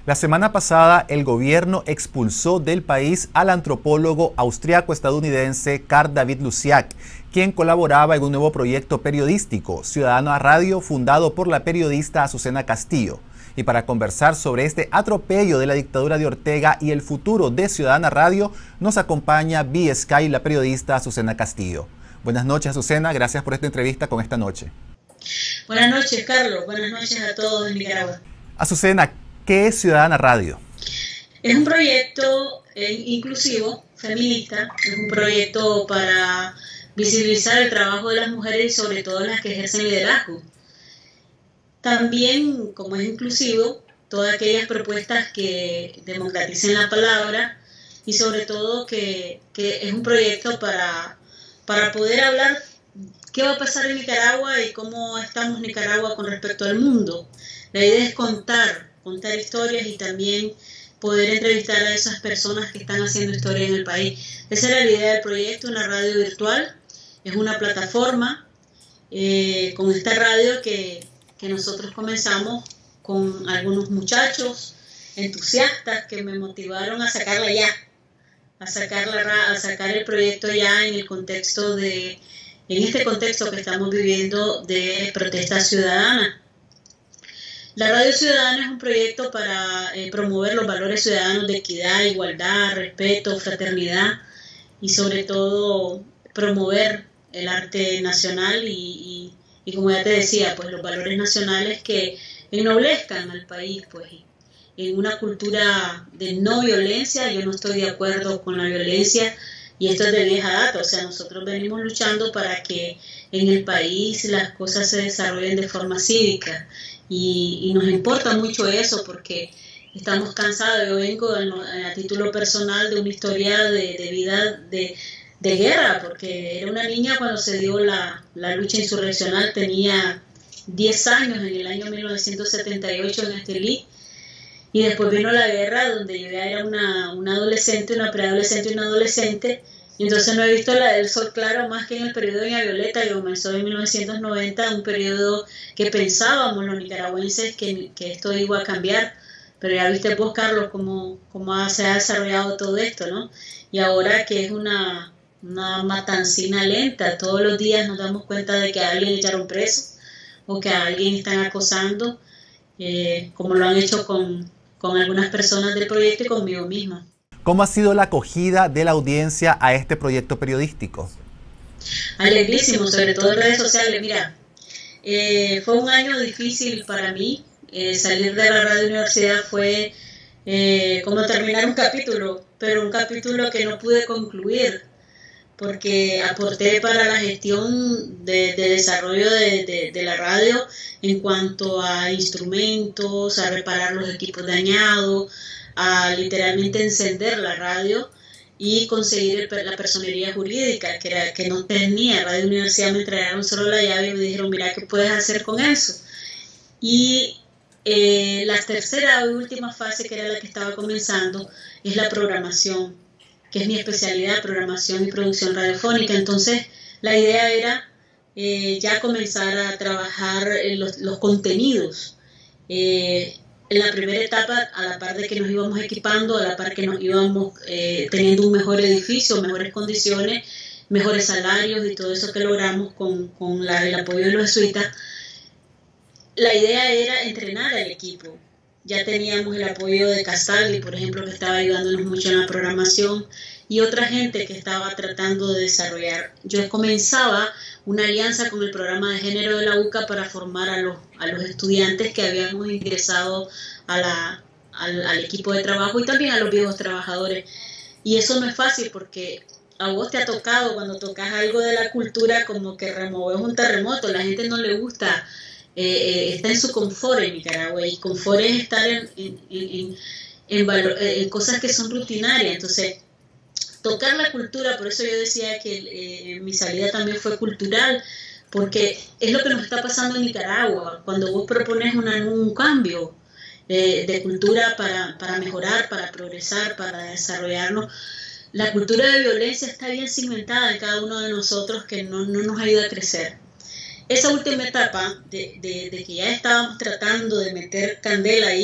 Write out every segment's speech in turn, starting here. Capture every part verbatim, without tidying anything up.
La semana pasada, el gobierno expulsó del país al antropólogo austriaco-estadounidense Carl David Lusiak, quien colaboraba en un nuevo proyecto periodístico, Ciudadana Radio, fundado por la periodista Azucena Castillo. Y para conversar sobre este atropello de la dictadura de Ortega y el futuro de Ciudadana Radio, nos acompaña vía Skype la periodista Azucena Castillo. Buenas noches, Azucena. Gracias por esta entrevista con Esta Noche. Buenas noches, Carlos. Buenas noches a todos en Nicaragua. Azucena, ¿qué es Ciudadana Radio? Es un proyecto eh, inclusivo, feminista. Es un proyecto para visibilizar el trabajo de las mujeres y sobre todo las que ejercen liderazgo. También, como es inclusivo, todas aquellas propuestas que democraticen la palabra y sobre todo que, que es un proyecto para, para poder hablar qué va a pasar en Nicaragua y cómo estamos en Nicaragua con respecto al mundo. La idea es contar, contar historias y también poder entrevistar a esas personas que están haciendo historia en el país. Esa era la idea del proyecto, una radio virtual, es una plataforma eh, con esta radio que... que nosotros comenzamos con algunos muchachos entusiastas que me motivaron a sacarla ya, a sacarla, a sacar el proyecto ya en el contexto de, en este contexto que estamos viviendo de protesta ciudadana. La Radio Ciudadana es un proyecto para eh, promover los valores ciudadanos de equidad, igualdad, respeto, fraternidad y sobre todo promover el arte nacional y, y Y como ya te decía, pues los valores nacionales que ennoblezcan al país, pues en una cultura de no violencia. Yo no estoy de acuerdo con la violencia y esto es de vieja data, o sea, nosotros venimos luchando para que en el país las cosas se desarrollen de forma cívica y, y nos importa mucho eso porque estamos cansados. Yo vengo en, a título personal de una historia de, de vida de de guerra, porque era una niña cuando se dio la, la lucha insurreccional, tenía diez años en el año mil novecientos setenta y ocho en Estelí, y después vino la guerra donde yo ya era una, una adolescente, una preadolescente y una adolescente, y entonces no he visto la del sol claro más que en el periodo de Doña Violeta, que comenzó en mil novecientos noventa, un periodo que pensábamos los nicaragüenses que, que esto iba a cambiar, pero ya viste vos, Carlos, cómo, cómo se ha desarrollado todo esto, ¿no? Y ahora que es una... una matancina lenta, todos los días nos damos cuenta de que a alguien echaron preso o que a alguien están acosando, eh, como lo han hecho con, con algunas personas del proyecto y conmigo misma. ¿Cómo ha sido la acogida de la audiencia a este proyecto periodístico? Alegrísimo, sobre todo en redes sociales. Mira, eh, fue un año difícil para mí, eh, salir de la radio universidad fue eh, como terminar un capítulo, pero un capítulo que no pude concluir, porque aporté para la gestión de, de desarrollo de, de, de la radio en cuanto a instrumentos, a reparar los equipos dañados, a literalmente encender la radio y conseguir el, la personería jurídica, que, era, que no tenía. Radio Universidad me entregaron solo la llave y me dijeron, mira, ¿qué puedes hacer con eso? Y eh, la tercera y última fase, que era la que estaba comenzando, es la programación, que es mi especialidad, programación y producción radiofónica. Entonces, la idea era eh, ya comenzar a trabajar en los, los contenidos. Eh, en la primera etapa, a la par de que nos íbamos equipando, a la par que nos íbamos eh, teniendo un mejor edificio, mejores condiciones, mejores salarios y todo eso que logramos con, con la, el apoyo de los jesuitas, la idea era entrenar al equipo. Ya teníamos el apoyo de Castaldi, por ejemplo, que estaba ayudándonos mucho en la programación, y otra gente que estaba tratando de desarrollar. Yo comenzaba una alianza con el programa de género de la U C A para formar a los, a los estudiantes que habíamos ingresado a la, al, al equipo de trabajo y también a los viejos trabajadores. Y eso no es fácil porque a vos te ha tocado, cuando tocas algo de la cultura, como que removes un terremoto. La gente no le gusta. Eh, eh, está en su confort en Nicaragua, y confort es estar en, en, en, en, valor, en cosas que son rutinarias. Entonces, tocar la cultura, por eso yo decía que eh, mi salida también fue cultural, porque es lo que nos está pasando en Nicaragua. Cuando vos propones una, un cambio eh, de cultura para, para mejorar, para progresar, para desarrollarnos, la cultura de violencia está bien cimentada en cada uno de nosotros, que no, no nos ayuda a crecer. Esa última etapa de, de, de que ya estábamos tratando de meter candela ahí,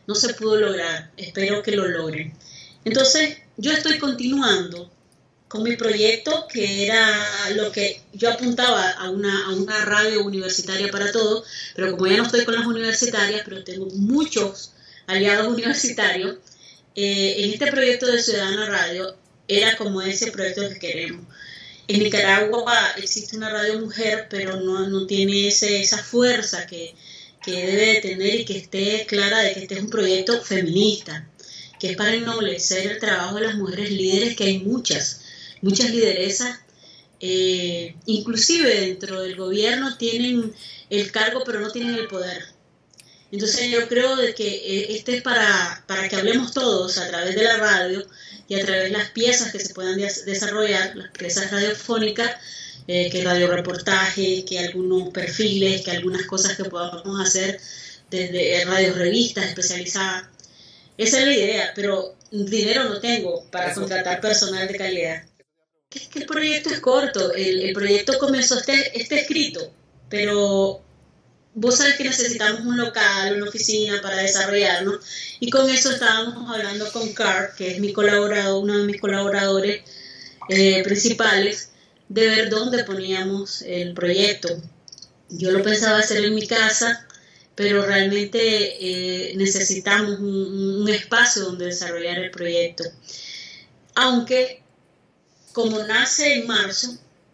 no se pudo lograr. Espero que lo logren. Entonces, yo estoy continuando con mi proyecto, que era lo que yo apuntaba a una, a una radio universitaria para todos, pero como ya no estoy con las universitarias, pero tengo muchos aliados universitarios, eh, en este proyecto de Ciudadana Radio era como ese proyecto que queremos. En Nicaragua existe una radio mujer, pero no, no tiene ese, esa fuerza que, que debe de tener, y que esté clara de que este es un proyecto feminista, que es para ennoblecer el trabajo de las mujeres líderes, que hay muchas, muchas lideresas, eh, inclusive dentro del gobierno tienen el cargo pero no tienen el poder. Entonces yo creo de que este es para, para que hablemos todos a través de la radio y a través de las piezas que se puedan desarrollar, las piezas radiofónicas, eh, que radioreportaje, que algunos perfiles, que algunas cosas que podamos hacer desde radio revistas especializadas. Esa es la idea, pero dinero no tengo para contratar personal de calidad. Es que el proyecto es corto, el, el proyecto comenzó, este, este escrito, pero vos sabés que necesitamos un local, una oficina para desarrollarnos, y con eso estábamos hablando con Carl, que es mi colaborador, uno de mis colaboradores eh, principales, de ver dónde poníamos el proyecto. Yo lo pensaba hacer en mi casa, pero realmente eh, necesitamos un, un espacio donde desarrollar el proyecto. Aunque, como nace en marzo,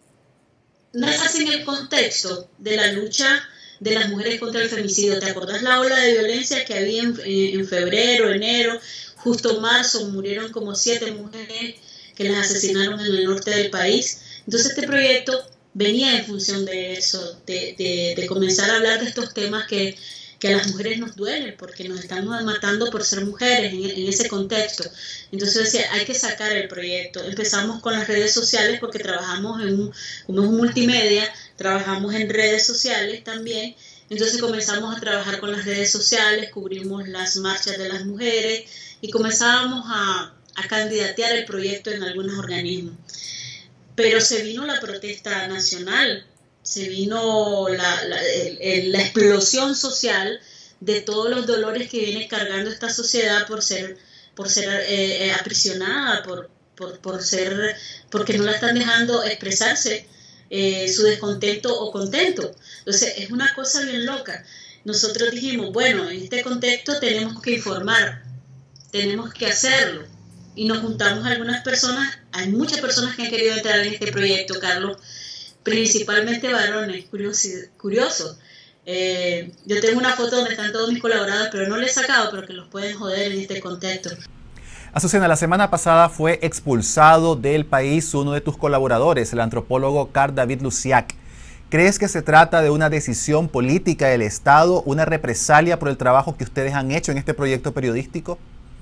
nace en el contexto de la lucha de las mujeres contra el femicidio. ¿Te acordás la ola de violencia que había en, en febrero, enero, justo marzo? Murieron como siete mujeres que las asesinaron en el norte del país. Entonces este proyecto venía en función de eso, de, de, de comenzar a hablar de estos temas que, que a las mujeres nos duelen, porque nos estamos matando por ser mujeres en, en ese contexto. Entonces decía, hay que sacar el proyecto. Empezamos con las redes sociales, porque trabajamos en un, como es un multimedia, trabajamos en redes sociales también. Entonces comenzamos a trabajar con las redes sociales, cubrimos las marchas de las mujeres y comenzábamos a, a candidatear el proyecto en algunos organismos. Pero se vino la protesta nacional, se vino la, la, el, la explosión social de todos los dolores que viene cargando esta sociedad por ser, por ser eh, aprisionada, por, por, por ser, porque no la están dejando expresarse eh, su descontento o contento. Entonces es una cosa bien loca. Nosotros dijimos, bueno, en este contexto tenemos que informar, tenemos que hacerlo. Y nos juntamos algunas personas, hay muchas personas que han querido entrar en este proyecto, Carlos, principalmente varones, curioso. curioso. Eh, yo tengo una foto donde están todos mis colaboradores, pero no les he sacado, pero que los pueden joder en este contexto. Azucena, la semana pasada fue expulsado del país uno de tus colaboradores, el antropólogo Carl David Lusiak. ¿Crees que se trata de una decisión política del Estado, una represalia por el trabajo que ustedes han hecho en este proyecto periodístico?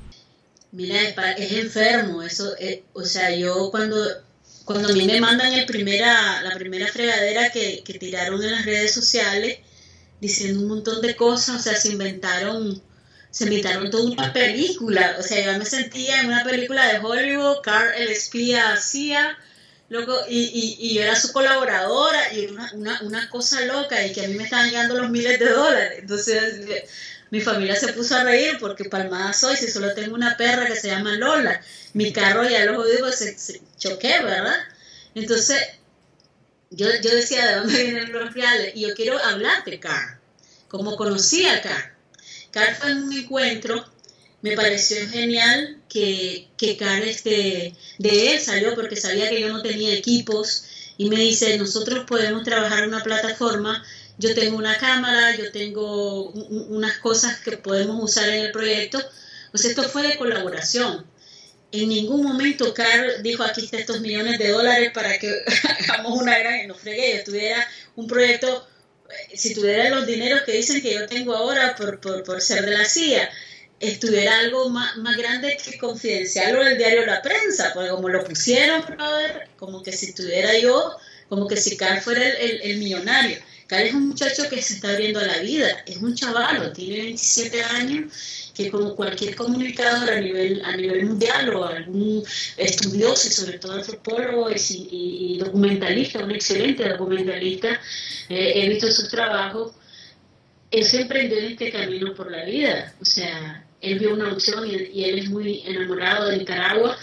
Mira, es enfermo, eso, eh, o sea, yo cuando, cuando a mí me mandan el primera, la primera fregadera que, que tiraron en las redes sociales, diciendo un montón de cosas, o sea, se inventaron, se inventaron toda una película, o sea, yo me sentía en una película de Hollywood, Carl el espía hacía, loco, y, y, y yo era su colaboradora, y una, una, una cosa loca, y que a mí me estaban llegando los miles de dólares, entonces mi familia se puso a reír porque palmada soy si solo tengo una perra que se llama Lola. Mi carro ya los jodidos se, se choqué, ¿verdad? Entonces, yo, yo decía, ¿de dónde vienen los reales? Y yo quiero hablar de Carl, como conocí a Carl. Carl fue en un encuentro, me pareció genial que, que Carl este, de él salió porque sabía que yo no tenía equipos y me dice, nosotros podemos trabajar en una plataforma. Yo tengo una cámara, yo tengo un, unas cosas que podemos usar en el proyecto. O sea, esto fue de colaboración. En ningún momento Carl dijo, aquí están estos millones de dólares para que hagamos una gran... No fregué, yo tuviera un proyecto, si tuviera los dineros que dicen que yo tengo ahora por, por, por ser de la C I A, estuviera algo más, más grande que Confidencial o el diario La Prensa, porque como lo pusieron, brother, como que si estuviera yo, como que si Carl fuera el, el, el millonario. Carl es un muchacho que se está abriendo a la vida, es un chavalo, tiene veintisiete años, que como cualquier comunicador a nivel, a nivel mundial o algún estudioso y sobre todo antropólogo y, y, y documentalista, un excelente documentalista, eh, he visto sus trabajos, él se emprendió en este camino por la vida, o sea, él vio una opción y, y él es muy enamorado de Nicaragua,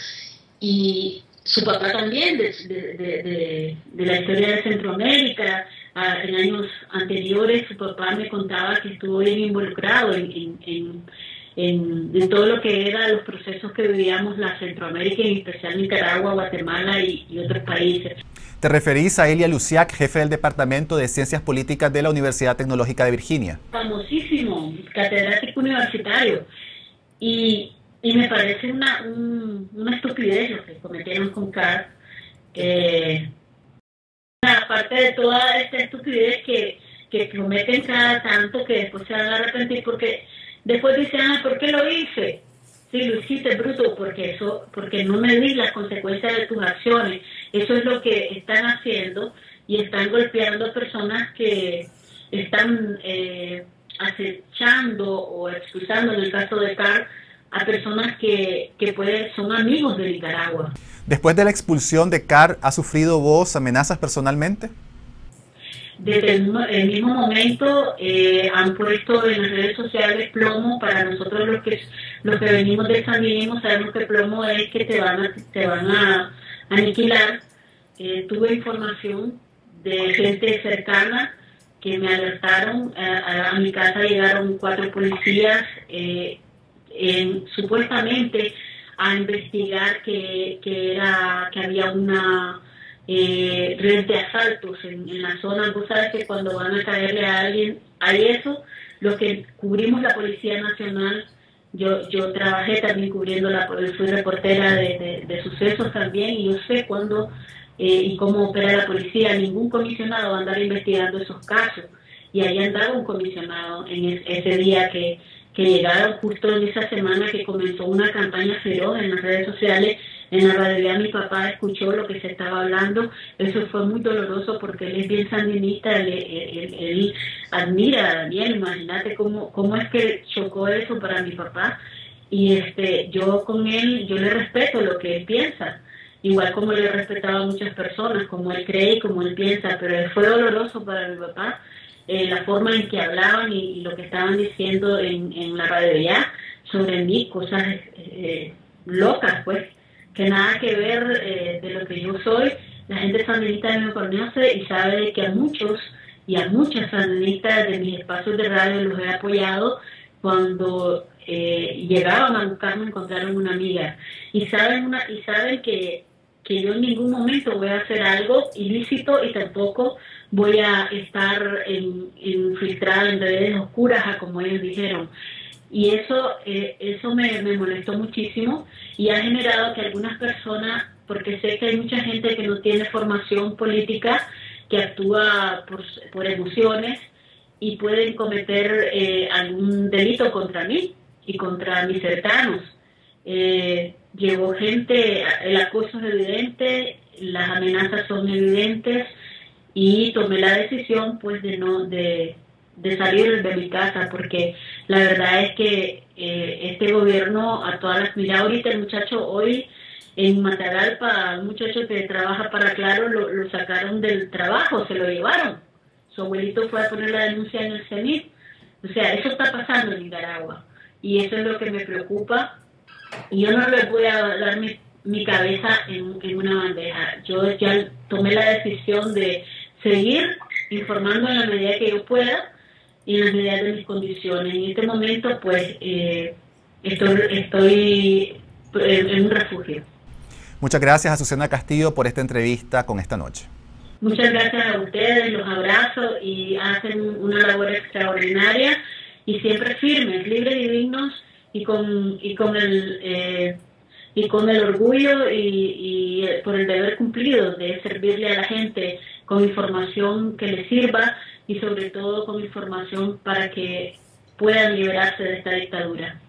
y su papá también, de, de, de, de, de la historia de Centroamérica. Ah, en años anteriores su papá me contaba que estuvo bien involucrado en, en, en, en, en todo lo que eran los procesos que vivíamos la Centroamérica, en especial Nicaragua, Guatemala y, y otros países. ¿Te referís a Elia Lusiak, jefe del Departamento de Ciencias Políticas de la Universidad Tecnológica de Virginia? Famosísimo, catedrático universitario. Y, y me parece una, un, una estupidez lo que cometieron con Carr. Eh, aparte de toda esta estupidez que, que cometen cada tanto, que después se van a arrepentir, porque después dicen, ah, ¿por qué lo hice? Sí, lo hiciste, bruto, porque eso, porque no medís las consecuencias de tus acciones. Eso es lo que están haciendo, y están golpeando a personas que están eh, acechando o expulsando, en el caso de Carr, a personas que, que pueden, son amigos de Nicaragua. Después de la expulsión de Carr, ¿ha sufrido vos amenazas personalmente? Desde el, el mismo momento eh, han puesto en las redes sociales plomo. Para nosotros los que los que venimos del sandinismo sabemos que plomo es que te van a, te van a aniquilar. Eh, tuve información de gente cercana que me alertaron. A, a mi casa llegaron cuatro policías eh, en, supuestamente a investigar que, que era que había una eh, red de asaltos en, en la zona. Vos sabes que cuando van a caerle a alguien hay eso. Los que cubrimos la Policía Nacional, yo yo trabajé también cubriendo, la fui reportera de, de, de sucesos también, y yo sé cuándo eh, y cómo opera la policía. Ningún comisionado va a andar investigando esos casos, y ahí andaba un comisionado en es, ese día que que llegaron justo en esa semana que comenzó una campaña feroz en las redes sociales. En la radio mi papá escuchó lo que se estaba hablando. Eso fue muy doloroso porque él es bien sandinista, él, él, él, él admira a Daniel. Imagínate cómo, cómo es que chocó eso para mi papá. Y este yo con él, yo le respeto lo que él piensa, igual como le he respetado a muchas personas, como él cree y como él piensa, pero fue doloroso para mi papá. Eh, la forma en que hablaban y, y lo que estaban diciendo en, en la radio ya sobre mí, cosas eh, locas, pues, que nada que ver eh, de lo que yo soy. La gente sandinista me conoce y sabe que a muchos y a muchas sandinistas de mis espacios de radio los he apoyado cuando eh, llegaban a buscarme, encontraron una amiga, y saben una y saben que que yo en ningún momento voy a hacer algo ilícito, y tampoco voy a estar en, infiltrada en redes oscuras, a como ellos dijeron. Y eso eh, eso me, me molestó muchísimo, y ha generado que algunas personas, porque sé que hay mucha gente que no tiene formación política, que actúa por, por emociones, y pueden cometer eh, algún delito contra mí y contra mis cercanos. Eh, llegó gente, el acoso es evidente, las amenazas son evidentes, y tomé la decisión pues de no de, de salir de mi casa, porque la verdad es que eh, este gobierno a todas las... Mira, ahorita el muchacho hoy en Matagalpa, un muchacho que trabaja para Claro, lo, lo sacaron del trabajo, se lo llevaron. Su abuelito fue a poner la denuncia en el CENIT. O sea, eso está pasando en Nicaragua, y eso es lo que me preocupa. Y yo no le voy a dar mi, mi cabeza en, en una bandeja. Yo ya tomé la decisión de seguir informando en la medida que yo pueda y en la medida de mis condiciones. En este momento, pues, eh, estoy, estoy en, en un refugio. Muchas gracias, Azucena Castillo, por esta entrevista con Esta Noche. Muchas gracias a ustedes, los abrazo, y hacen una labor extraordinaria, y siempre firmes, libres y dignos, y con y con el eh, y con el orgullo y, y por el deber cumplido de servirle a la gente con información que les sirva, y sobre todo con información para que puedan liberarse de esta dictadura.